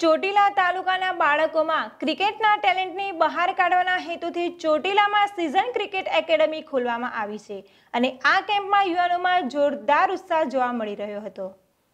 ચોટીલા તાલુકાના બાળકોમાં ક્રિકેટના ટેલેન્ટને બહાર કાઢવાના હેતુથી ચોટીલામાં સીઝન ક્રિકેટ એકેડમી ખોલવામાં આવી છે અને આ કેમ્પમાં યુવાનોમાં જોરદાર ઉત્સાહ જોવા મળી રહ્યો હતો।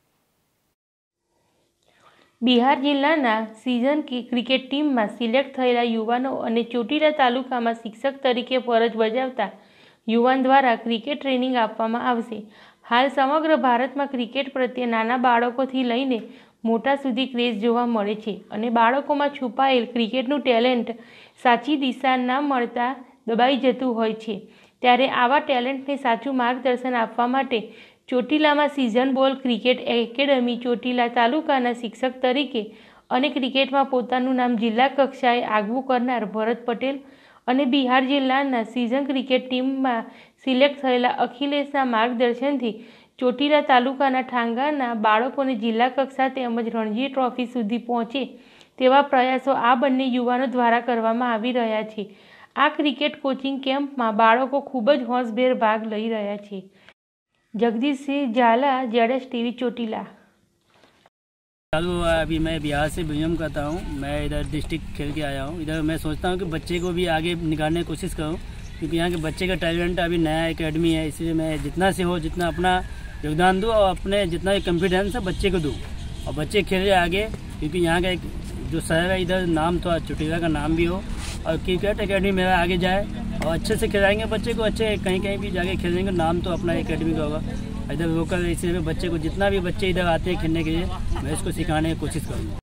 બિહાર જિલ્લાના સીઝન ક્રિકેટ ટીમમાં સિલેક્ટ થયેલા યુવાનો અને ચોટીલા તાલુકામાં શિક્ષક તરીકે ફરજ બજાવતા યુવાન દ્વારા ક્રિકેટ ટ્રેનિંગ આપવામાં આવશે। હાલ સમગ્ર ભારતમાં ક્રિકેટ પ્રત્યે નાના બાળકોથી લઈને મોટા સુધી ક્રેઝ જોવા મળે છે અને બાળકોમાં છુપાયેલ ક્રિકેટનું ટેલેન્ટ સાચી દિશા ન મળતા દબાઈ જતું હોય છે। ત્યારે આવા ટેલેન્ટને સાચું માર્ગદર્શન આપવા માટે ચોટીલામાં season ball cricket academy Chotila તાલુકાના શિક્ષક તરીકે અને ક્રિકેટમાં પોતાનું નામ જિલ્લા કક્ષાએ આગવું કરનાર ભરત પટેલ અને બિહાર જિલ્લાના સીઝન ક્રિકેટ ટીમમાં સિલેક્ટ થયેલા અખિલેશના માર્ગદર્શનથી ચોટીલા તાલુકાના ઠાંગાના બાળકોને જિલ્લા કક્ષા તેમજ રણજી ટ્રોફી સુધી પહોંચે તેવા પ્રયાસો આ બંને યુવાનો દ્વારા કરવામાં આવી રહ્યા છે। આ ક્રિકેટ કોચિંગ કેમ્પમાં બાળકો ખૂબ જ હોંશભેર ભાગ લઈ રહ્યા છે। जगदीश झाला जेडएस टीवी चोटीला। अभी मैं बिहार से बिलोंग करता हूँ। मैं इधर डिस्ट्रिक्ट खेल के आया हूँ। इधर मैं सोचता हूँ कि बच्चे को भी आगे निकालने की कोशिश करूँ, क्योंकि यहाँ के बच्चे का टैलेंट अभी नया एकेडमी है, इसलिए मैं जितना से हो जितना अपना योगदान दूँ और अपने जितना भी कॉन्फिडेंस है बच्चे को दूँ और बच्चे खेले आगे, क्योंकि यहाँ का एक जो शहर है इधर नाम तो चोटीला का नाम भी हो और क्रिकेट एकेडमी मेरा आगे जाए और अच्छे से खिलाएंगे बच्चे को, अच्छे कहीं कहीं भी जाके खेलेंगे, नाम तो अपना एकेडमी का होगा इधर लोकल। इसलिए बच्चे को जितना भी बच्चे इधर आते हैं खेलने के लिए मैं इसको सिखाने की कोशिश करूँगा।